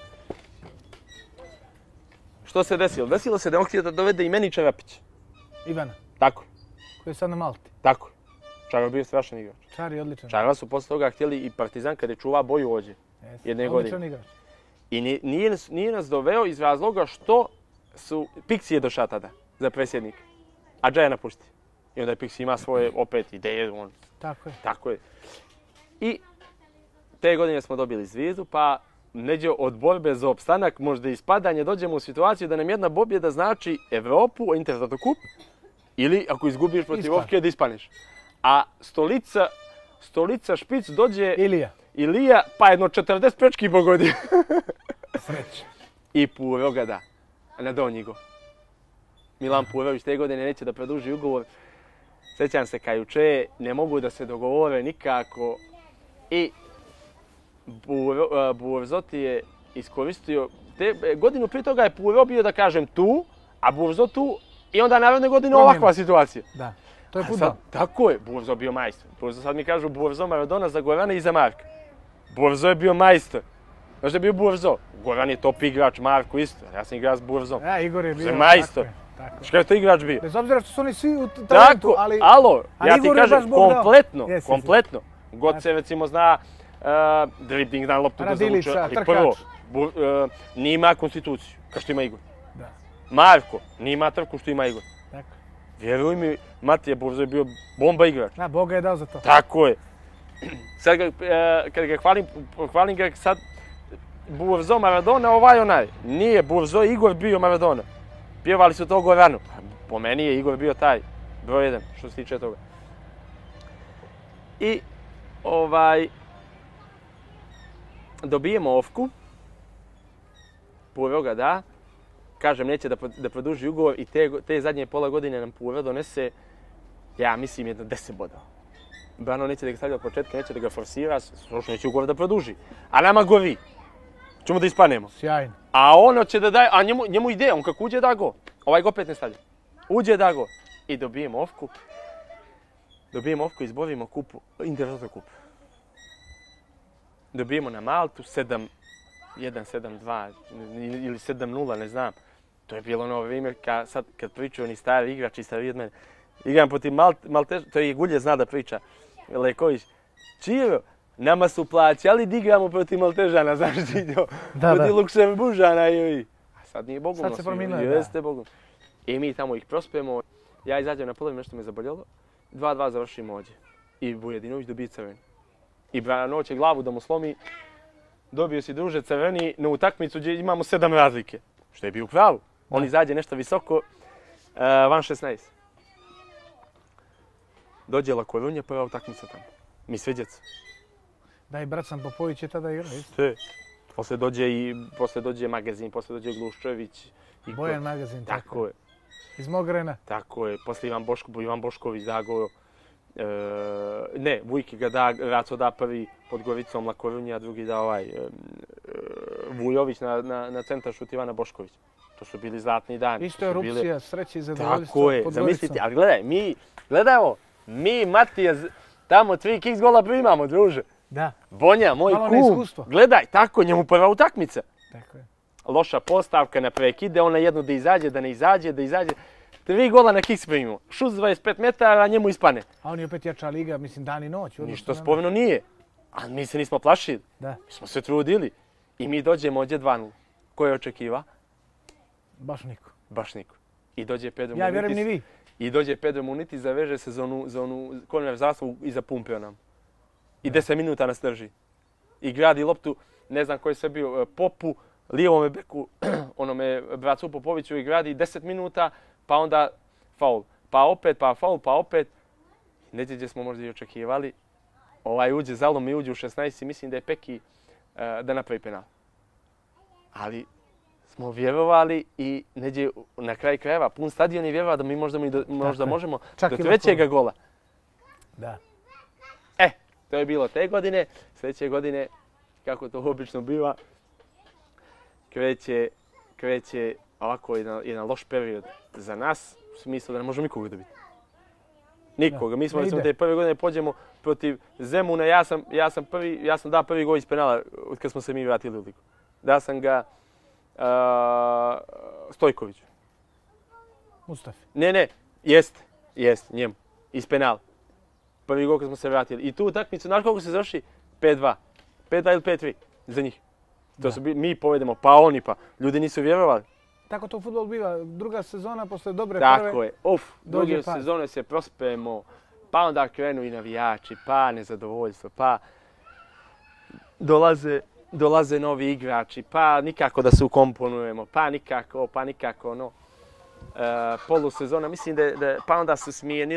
Što se desilo? Desilo se da on htio da dovede i meni Čarapić. Ivana. Tako. Koji je sad na Malti. Tako. Čaro bio strašan igrač. Čar je odličan. Čara su posle toga htjeli i Partizan kada je čuva boju ođe. Jedne godine. Odličan igrač. I nije nas doveo iz razloga što su Pixi je došao tada za predsjednik, a Džaja napušti. I onda je Pixi ima svoje opet ideje. Tako je. I te godine smo dobili zvijezdu, pa neđe od borbe za opstanak, možda i ispadanje, dođemo u situaciju da nam jedna pobjeda znači Evropu, Intertoto kup, ili ako izgubiš protiv Ofke da ispaneš. A stolica špic dođe Ilija, pa jedno 40 prečki pogodio. Sreće. I puro ga da, na donji go. Milan Purović te godine neće da produži ugovor. Sjećam se kajuče, ne mogu da se dogovore nikako i Burzoti je iskoristio, godinu prije toga je Puro bio, da kažem, tu, a Burzo tu i onda naredne godine ovakva situacija. Da, to je fudbal. Tako je, Burzo bio majstor. Burzo sad mi kažu Burzo Maradona za Gorana i za Marka. Burzo je bio majstor. Znaš da je bio Burzo? Goran je top igrač, Marko isto. Ja sam igrao s Burzom. Ja, Igor je bio majstor. Što je to igrač bio? Bez obzira što su oni svi u talentu, ali... Alo, ja ti kažem, kompletno. Yes, God se recimo zna dribling na loptu da zavuče, ali prvo, nije ima konstituciju, kao što ima Igor. Da. Marko nije ima trku što ima Igor. Tako. Vjeruj mi, Matija Burzo je bio bomba igrač. Da, Boga je dao za to. Tako je. Sad kad ga hvalim ga sad Burzo, Maradona, onaj. Nije Burzo, Igor bio Maradona. Pjevali su to Goranu. Po meni je Igor bio taj broj 1 što se tiče toga. I dobijemo Ofku. Puro ga da. Kažem, neće da produži ugovor i te zadnje pola godine nam Puro donese, ja mislim, jedno 10 bodova. Brano neće da ga stavlja od početka, neće da ga forsira, slušno neće ugovor da produži. A nama gori. Ćemo da ispanemo. Sjajno. A ono će da daje, a njemu ide, on kako uđe da go. Ovaj ga opet ne stavlja. Uđe da go. I dobijemo Ofku. Izborimo kupu, Intertoto kup. Dobijemo na Maltu 7-1, 7-2 ili 7-0, ne znam. To je bilo ono vrijeme kad pričaju oni stari igrači, stariji od mene. Igram protiv Malteža, to je Gulje zna da priča, Leković. Čiro, nama su plaćali da igramo protiv Maltežana, znaš ti to? Protiv Luksemburžana i... A sad nije Bogom sad se promijenilo, da. Jeste Bogom. I mi tamo ih prospemo, ja izađem na polovinu, nešto me zaboljelo. 2-2 završimo ovdje. I Vujedinović dobije crveni. I Brano će glavu da mu slomi. Dobio si druže crveni na utakmicu gdje imamo 7 razlike. Što je bio u pravu. On izađe nešto visoko, van 16. Dođe La Korunja, prva utakmica tamo. Mi sviđac. Da, i Bracan Popović je tada igrao, isto. Sve. Posle dođe Magazin, posle dođe Gluščević. Bojan Magazin, tako je. Iz Mogrena. Tako je, posle Ivan Bošković dago. Ne, Vujki ga da, Raco da prvi pod Goricom La Korunja, a drugi da Vujović na centar šut Ivana Bošković. To su bili zlatni dani. Isto je erupcija, sreće i zadovoljstvo pod Goricom. Zamislite, ali gledaj ovo, mi Matija tamo 3 kiks gola primamo, druže. Da. Bonja, moj kum, gledaj, tako, njemu prva utakmica. Tako je. Loša postavka na prekide, ona jedno da izađe, da ne izađe, da izađe. 3 gola na kiks primimo. Šut 25 metara, a njemu ispane. A on je opet jača liga, mislim, dan i noć. Ništa sporno nije. A mi se nismo plašili. Da. Mi smo se trudili. I mi dođemo ovdje 2-0. Ko je očekiva? Baš niko. Baš niko. I dođe Pedro Munitis. Ja vjerujem ni vi. I dođe Pedro Munitis, zaveže se za onu konverzaciju i zapumpio nam. I 10 minuta nas drži. I gradi loptu, ne znam ko je sve bio, Popu, lijevome beku, onome Bracu Popoviću i gradi 10 minuta, pa onda faul. Pa opet, pa faul, pa opet. Neđe gdje smo možda i očekivali. Uđe, zalomi uđe u 16 i mislim da je Peki da napravi penal. Ali smo vjerovali i neđe na kraj krajeva pun stadion i vjerovali da mi možda možemo do trećega gola. Da. To je bilo te godine. Sljedeće godine, kako to obično biva, kreće ovako jedan loš period za nas, u smislu da ne možemo nikoga dobiti. Nikoga. Mi smo recimo te prve godine pođemo protiv Zemuna, ja sam dao prvi gol iz penala od kad smo se mi vratili u ligu. Dao sam ga Stojkoviću. Mustafi. Ne, jest, njemu, iz penala. Prvi gol kad smo se vratili. I tu utakmicu, znaš koliko se završi? 5-2. 5-2 ili 5-3 za njih. To su mi povedemo, pa oni pa. Ljudi nisu vjerovali. Tako to fudbal biva. Druga sezona, posle dobre prve... Tako je. Druge sezone se prospemo, pa onda krenu i navijači, pa nezadovoljstvo, pa dolaze novi igrači, pa nikako da se ukomponujemo, pa nikako ono. Polusezona, mislim da pa onda su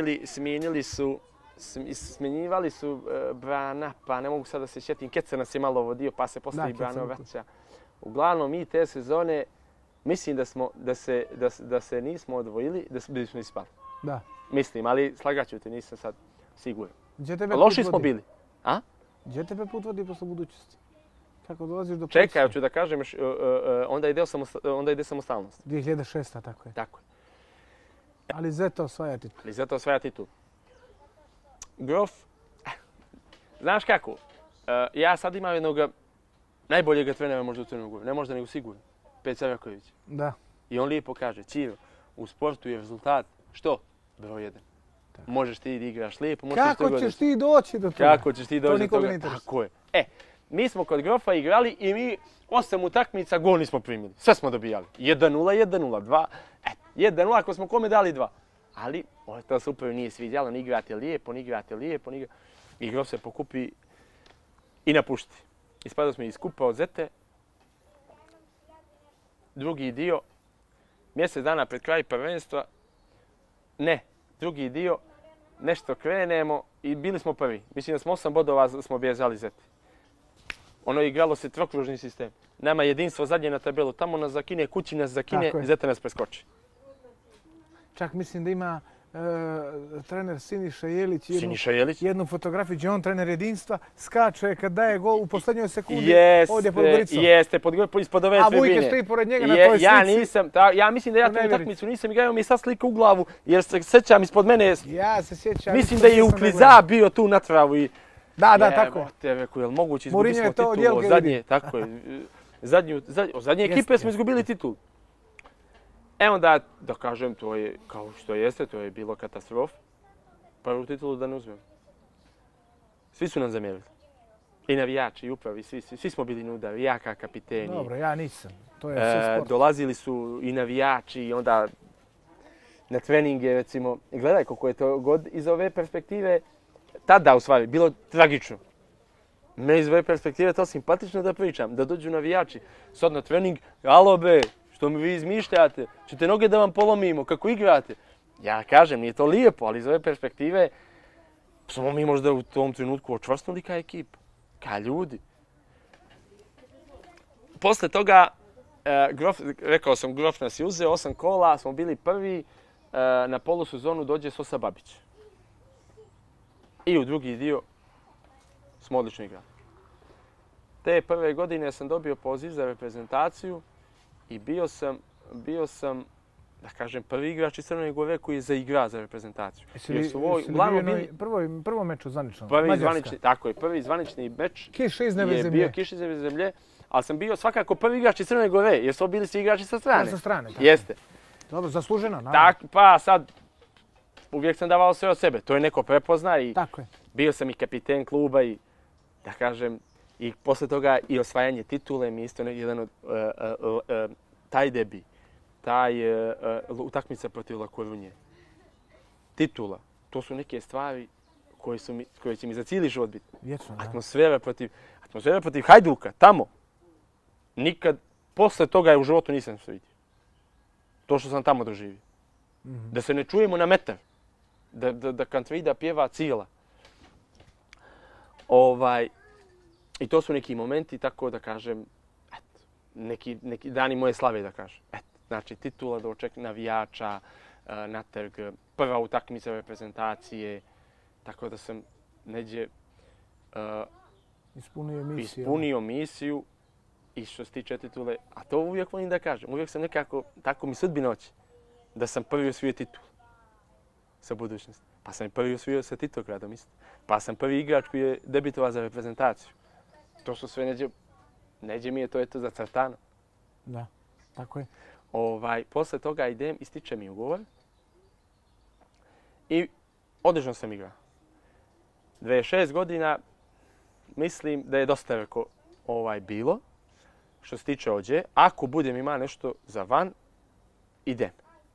smjenjivali su Brana, pa ne mogu sad da se sjetim, Keca nas je malo vodio, pa se poslije Brano vraća. Uglavnom, mi te sezone mislim da se nismo odvojili, da bismo ispali. Da. Mislim, ali slagat ću te, nisam sad siguran. Gdje tebe Loši put smo vodi? bili. A? Gdje tebe put vodi posle budućnosti? Kako dolaziš do Čekaj, pozicije? hoću da kažem, onda ide samostalnost. 2006. tako je. Tako je. Ali Zeto osvaja titul. Ali zato osvaja titul. Grof, znaš kako, ja sad imam jednog najboljeg trenera možda u Crnoj Gori, ne možda nego sigurno, Peca Raković. Da. I on lijepo kaže, Ćiro, u sportu je rezultat, što? Broj 1. Tako. Možeš ti da igraš lijepo, možeš Kako ćeš ti doći do toga? Kako ćeš ti doći do nikoga toga? ne interesuje. Tako je. Mi smo kod Grofa igrali i mi 8 utakmica gol nismo primili. Sve smo dobijali. 1-0, 1-0, 2. 1-0 ako smo kome dali 2. Ali to se upravo nije svidjelo, ni igrate lijepo. I Grof se pokupi i napušti. Ispadali smo iz kupa od Zete. Drugi dio, mjesec dana pred kraj prvenstva, drugi dio, nešto krenemo i bili smo prvi. Mislim da smo 8 bodova smo bježali Zeti. Ono igralo se trokružni sistem. Nama jedinstvo zadnje na tabelu, tamo nas zakine, kući nas zakine i Zeta nas preskoči. Čak mislim da ima trener Siniša Jelić jednu fotografiju gdje on trener jedinstva skače kad daje gol u posljednjoj sekundi ovdje pod Goricom. Jeste, ispod ove tribine. A Vujke stoji pored njega na toj slici. Ja mislim da ja tu utakmicu nisam igrao, mi je sad slika u glavu jer se sjećam ispod mene. Ja se sjećam. Mislim da je u Kliza bio tu na travu i... Da, tako. Te rekao, jel moguće izgubili smo titulu od zadnje, tako je. Od zadnje ekipe smo izgubili titul. Onda, da kažem, to je, kao što jeste, to je bilo katastrofa. Prvu titulu da ne uzmemo. Svi su nam zamjerili. I navijači, i upravi, svi smo bili na udaru, ja kao kapiteni. Dobro, ja nisam. To je sve sport. Dolazili su i navijači i onda na treninge, recimo. Gledaj koliko je to god iz ove perspektive, tada u stvari, bilo tragično. Me iz ove perspektive to simpatično da pričam, da dođu navijači. Sad na trening, alo be, što mi vi izmišljate, ćete noge da vam polomimo, kako igrate. Ja kažem, nije to lijepo, ali iz ove perspektive smo mi možda u tom trenutku očvrsnuli kao ekipa, kao ljudi. Posle toga, rekao sam, Grof nas je uzeo, 8 kola, smo bili prvi, na polusezonu dođe Sosa Babić. I u drugi dio smo odlično igrali. Te prve godine sam dobio poziv za reprezentaciju i bio sam, da kažem, prvi igrač iz Crne Gore koji je zaigrao za reprezentaciju. Jesi li bio prvo meču zvanično? Prvi zvanični meč Kiš iznad je bio Kiš iznad zemlje, ali sam bio svakako prvi igrač iz Crne Gore, jer su bili svi igrači sa strane. Sa strane, tako. Jeste. Dobro, zasluženo, naravno. Pa sad, uvijek sam davao sve od sebe, to je neko prepozna i tako je. Bio sam i kapiten kluba i, da kažem, i posle toga i osvajanje titule mi isto jedan od taj debi, utakmica protiv La Corunje. Titula, to su neke stvari koje će mi za cijeli život biti. Vječno, da. Atmosfera protiv Hajduka, tamo. Nikad, posle toga u životu nisam se vidio. To što sam tamo doživio. Da se ne čujemo na metar. Da Kantrida pjeva cijela. I to su neki momenti, tako da kažem, neki dani moje slave, da kažem. Znači, titula do navijača, na trg, prva utakmica reprezentacije, tako da sam neđe ispunio misiju i što se tiče titule, a to uvijek volim da kažem, uvijek sam nekako, tako mi sudbina hoće, da sam prvi osvojio titul sa budućnosti. Pa sam i prvi osvojio sa Titogradom isto. Pa sam prvi igrač koji je debitovao za reprezentaciju. To su sve neđe mi je to eto zacrtano. Da, tako je. Posle toga idem, ističe mi ugovor i odlično sam igrao. 26 godina mislim da je dosta veliko bilo. Što se tiče ođe, ako budem ima nešto za van, idem.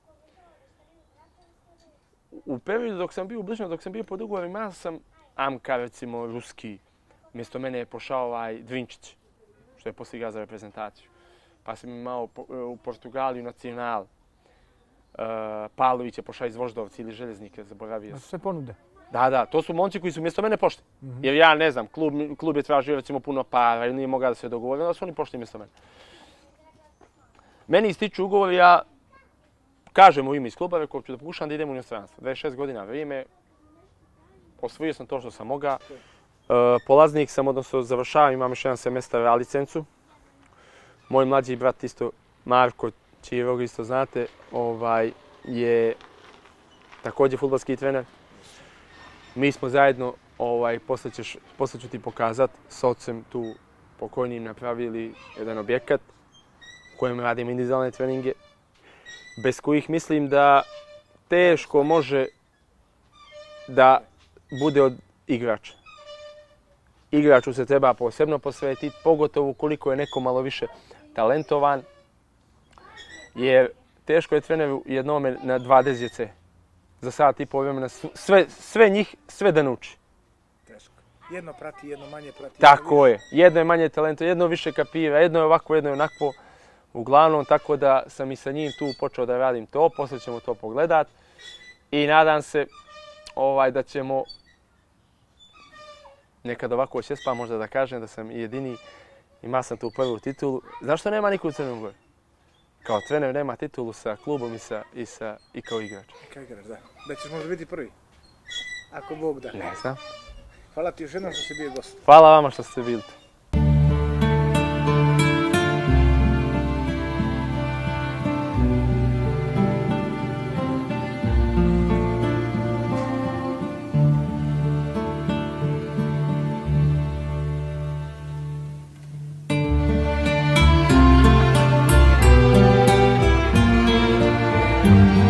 U periodu dok sam bio bližno, dok sam bio pod ugovorom, imao sam Amka, recimo, ruski. Mjesto mene je pošao Dvinčić, što je poslije igrao za reprezentaciju. Pa sam imao u Portugaliju Nacional. Pavlović je pošao iz Voždovci ili Željeznike, zaboravio sam. Sve ponude. Da, to su momci koji su mjesto mene pošli. Jer ja ne znam, klub je tražio recimo puno para ili nije mogao da se dogovori, onda su oni pošli mjesto mene. Meni ističu ugovor, ja kažem u ime iz kluba, rekao ću da pokušam da idem u inostranstvo. 26 godina vrijeme, osvojio sam to što sam mogao. Polaznik sam, odnosno završavam, imam još jedan semestar A licencu. Moj mlađi brat isto, Marko, čijeg isto znate, je također fudbalski trener. Mi smo zajedno, poslije ću ti pokazat, s ocem tu pokojnim napravili jedan objekat u kojem radim individualne treninge, bez kojih mislim da teško može da bude od igrača. Igraču se treba posebno posvetiti, pogotovo ukoliko je neko malo više talentovan, jer teško je treneru jednome na 20 djece za sat i pol vremena sve njih, sve da nauči. Teško. Jedno prati, jedno manje prati. Tako je. Jedno je manje talenta, jedno više kapira, jedno je ovako, jedno je onako. Uglavnom, tako da sam i sa njim tu počeo da radim to, poslije ćemo to pogledat i nadam se da ćemo nekad ovako šespa možda da kažem da sam jedini, imao sam tu prvu titulu. Znaš što nema niko u Crnom Goru? Kao trener nema titulu sa klubom i kao igrač. Kao igrač, da. Da ćeš možda biti prvi. Ako Bog da. Ne znam. Hvala ti još jednom što si bio gost. Hvala vama što ste bili tu. Thank you.